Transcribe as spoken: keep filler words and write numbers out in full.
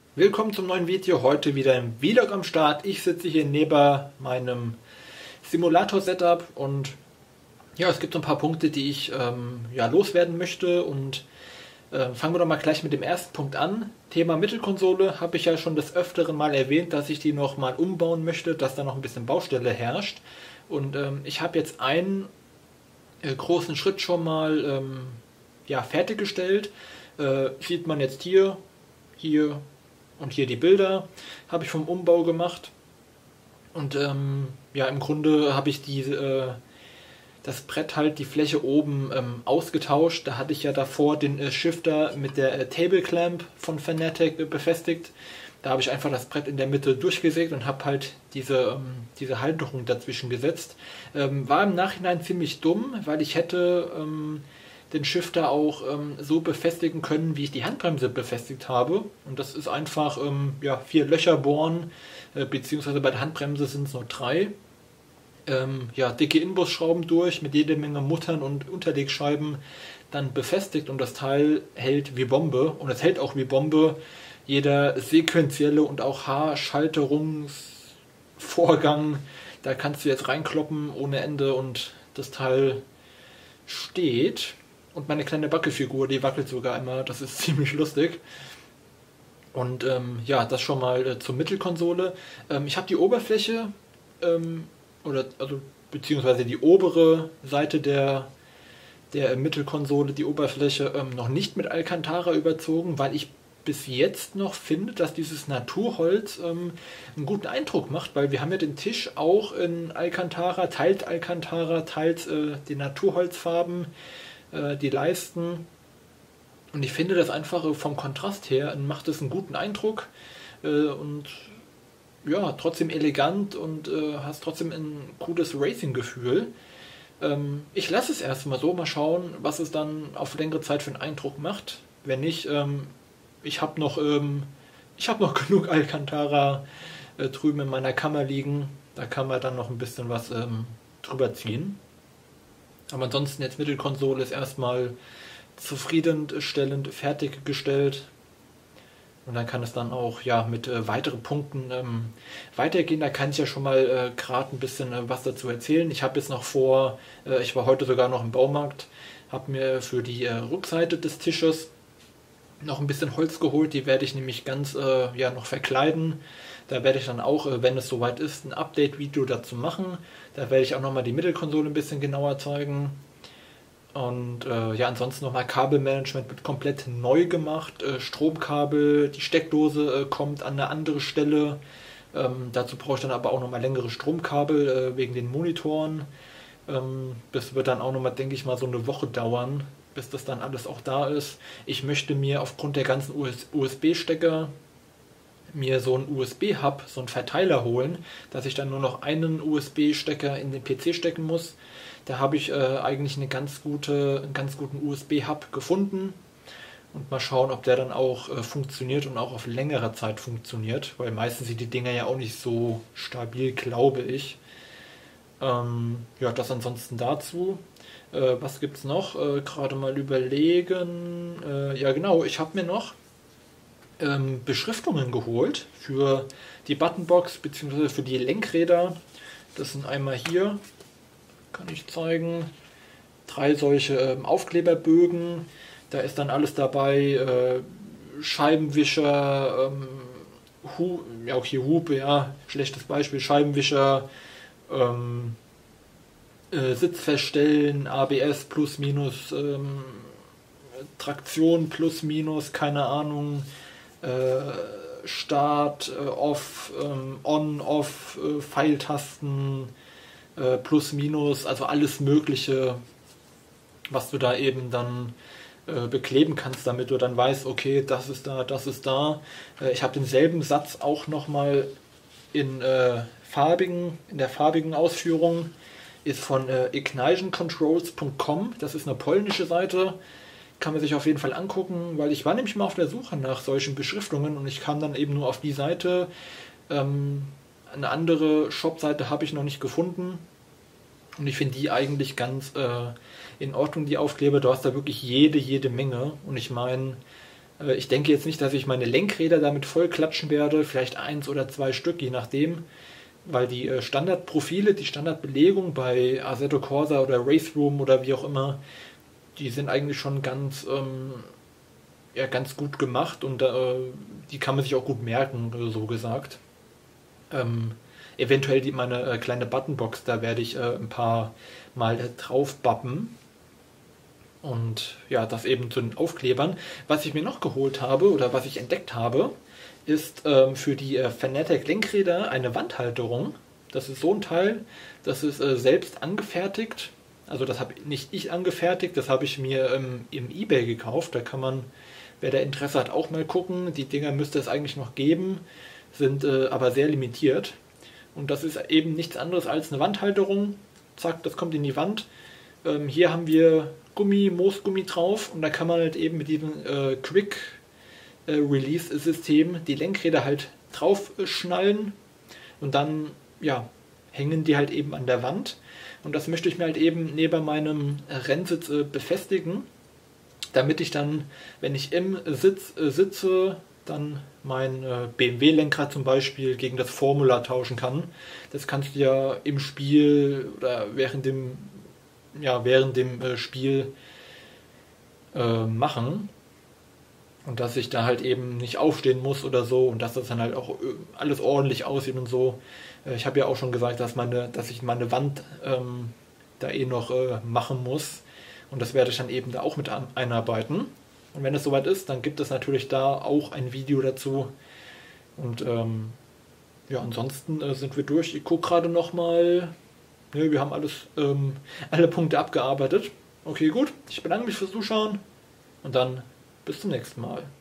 Willkommen zum neuen Video, heute wieder im Vlog am Start. Ich sitze hier neben meinem Simulator-Setup und ja, es gibt so ein paar Punkte, die ich ähm, ja, loswerden möchte und äh, fangen wir doch mal gleich mit dem ersten Punkt an. Thema Mittelkonsole, habe ich ja schon des Öfteren mal erwähnt, dass ich die noch mal umbauen möchte, dass da noch ein bisschen Baustelle herrscht und ähm, ich habe jetzt einen äh, großen Schritt schon mal ähm, ja, fertiggestellt. Äh, sieht man jetzt hier, hier und hier die Bilder habe ich vom Umbau gemacht. Und ähm, ja, im Grunde habe ich die, äh, das Brett halt, die Fläche oben ähm, ausgetauscht. Da hatte ich ja davor den äh, Shifter mit der äh, Table Clamp von Fanatec äh, befestigt. Da habe ich einfach das Brett in der Mitte durchgesägt und habe halt diese, ähm, diese Halterung dazwischen gesetzt. Ähm, war im Nachhinein ziemlich dumm, weil ich hätte ähm, den Shifter auch ähm, so befestigen können, wie ich die Handbremse befestigt habe. Und das ist einfach ähm, ja, vier Löcher bohren, äh, beziehungsweise bei der Handbremse sind es nur drei. Ähm, ja, dicke Inbusschrauben durch, mit jede Menge Muttern und Unterlegscheiben dann befestigt und das Teil hält wie Bombe. Und es hält auch wie Bombe. Jeder sequentielle und auch Haarschalterungsvorgang, da kannst du jetzt reinkloppen ohne Ende und das Teil steht. Und meine kleine Wackelfigur, die wackelt sogar immer, das ist ziemlich lustig. Und ähm, ja, das schon mal äh, zur Mittelkonsole. Ähm, ich habe die Oberfläche, ähm, oder also beziehungsweise die obere Seite der, der Mittelkonsole, die Oberfläche, ähm, noch nicht mit Alcantara überzogen, weil ich bis jetzt noch finde, dass dieses Naturholz ähm, einen guten Eindruck macht, weil wir haben ja den Tisch auch in Alcantara, teils Alcantara, teils äh, die Naturholzfarben, äh, die Leisten. Und ich finde das einfach vom Kontrast her macht es einen guten Eindruck äh, und ja, trotzdem elegant und äh, hast trotzdem ein cooles Racing-Gefühl. Ähm, ich lasse es erstmal so, mal schauen, was es dann auf längere Zeit für einen Eindruck macht. Wenn nicht, ähm, ich habe noch, ähm, ich habe noch genug Alcantara äh, drüben in meiner Kammer liegen. Da kann man dann noch ein bisschen was ähm, drüber ziehen. Aber ansonsten jetzt Mittelkonsole ist erstmal zufriedenstellend fertiggestellt. Und dann kann es dann auch ja mit äh, weiteren Punkten ähm, weitergehen. Da kann ich ja schon mal äh, gerade ein bisschen äh, was dazu erzählen. Ich habe jetzt noch vor, äh, ich war heute sogar noch im Baumarkt, habe mir für die äh, Rückseite des Tisches noch ein bisschen Holz geholt. Die werde ich nämlich ganz äh, ja noch verkleiden. Da werde ich dann auch, äh, wenn es soweit ist, ein Update-Video dazu machen. Da werde ich auch nochmal die Mittelkonsole ein bisschen genauer zeigen. Und äh, ja, ansonsten nochmal Kabelmanagement wird komplett neu gemacht. Äh, Stromkabel, die Steckdose äh, kommt an eine andere Stelle. Ähm, dazu brauche ich dann aber auch nochmal längere Stromkabel äh, wegen den Monitoren. Ähm, das wird dann auch nochmal, denke ich mal, so eine Woche dauern, bis das dann alles auch da ist. Ich möchte mir aufgrund der ganzen U S B-Stecker mir so einen U S B-Hub, so einen Verteiler holen, dass ich dann nur noch einen U S B-Stecker in den P C stecken muss. Da habe ich äh, eigentlich eine ganz gute, einen ganz guten U S B-Hub gefunden und mal schauen, ob der dann auch äh, funktioniert und auch auf längere Zeit funktioniert, weil meistens sind die Dinger ja auch nicht so stabil, glaube ich. Ähm, ja, das ansonsten dazu. Äh, was gibt es noch? Äh, Gerade mal überlegen. Äh, ja genau, ich habe mir noch ähm, Beschriftungen geholt für die Buttonbox bzw. für die Lenkräder. Das sind einmal hier, kann ich zeigen, drei solche ähm, Aufkleberbögen. Da ist dann alles dabei, äh, Scheibenwischer, ähm, Hu ja auch hier Hupe, ja, schlechtes Beispiel, Scheibenwischer, ähm, äh, Sitz verstellen, A B S plus minus, ähm, Traktion plus minus, keine Ahnung, äh, Start, äh, Off, ähm, On, Off, äh, Pfeiltasten, äh, plus minus, also alles Mögliche, was du da eben dann äh, bekleben kannst, damit du dann weißt, okay, das ist da, das ist da. Äh, ich habe denselben Satz auch nochmal in äh, farbigen, in der farbigen Ausführung, ist von äh, ignition controls punkt com, das ist eine polnische Seite, kann man sich auf jeden Fall angucken, weil ich war nämlich mal auf der Suche nach solchen Beschriftungen und ich kam dann eben nur auf die Seite. Ähm, eine andere Shop-Seite habe ich noch nicht gefunden und ich finde die eigentlich ganz äh, in Ordnung, die Aufkleber. Du hast da wirklich jede, jede Menge und ich meine, Äh, ich denke jetzt nicht, dass ich meine Lenkräder damit voll klatschen werde, vielleicht eins oder zwei Stück, je nachdem, weil die äh, Standardprofile, die Standardbelegung bei Assetto Corsa oder Race Room oder wie auch immer, die sind eigentlich schon ganz, ähm, ja, ganz gut gemacht und äh, die kann man sich auch gut merken, so gesagt. Ähm, eventuell die, meine äh, kleine Buttonbox, da werde ich äh, ein paar Mal äh, drauf bappen. Und ja, das eben zu den Aufklebern. Was ich mir noch geholt habe oder was ich entdeckt habe, ist ähm, für die äh, Fanatec Lenkräder eine Wandhalterung. Das ist so ein Teil, das ist äh, selbst angefertigt. Also das habe nicht ich angefertigt, das habe ich mir ähm, im eBay gekauft. Da kann man, wer da Interesse hat, auch mal gucken. Die Dinger müsste es eigentlich noch geben, sind äh, aber sehr limitiert. Und das ist eben nichts anderes als eine Wandhalterung. Zack, das kommt in die Wand. Ähm, hier haben wir Gummi, Moosgummi drauf und da kann man halt eben mit diesem äh, Quick äh, Release System die Lenkräder halt drauf äh, schnallen und dann ja, hängen die halt eben an der Wand. Und das möchte ich mir halt eben neben meinem Rennsitz äh, befestigen, damit ich dann, wenn ich im Sitz äh, sitze, dann mein äh, B M W-Lenkrad zum Beispiel gegen das Formula tauschen kann. Das kannst du ja im Spiel oder während dem, ja, während dem äh, Spiel äh, machen. Und dass ich da halt eben nicht aufstehen muss oder so und dass das dann halt auch alles ordentlich aussieht und so. Äh, ich habe ja auch schon gesagt, dass, meine, dass ich meine Wand ähm, da eh noch äh, machen muss. Und das werde ich dann eben da auch mit einarbeiten. Und wenn es soweit ist, dann gibt es natürlich da auch ein Video dazu. Und ähm, ja, ansonsten äh, sind wir durch. Ich gucke gerade nochmal. Ne, wir haben alles, ähm, alle Punkte abgearbeitet. Okay, gut. Ich bedanke mich fürs Zuschauen. Und dann bis zum nächsten Mal.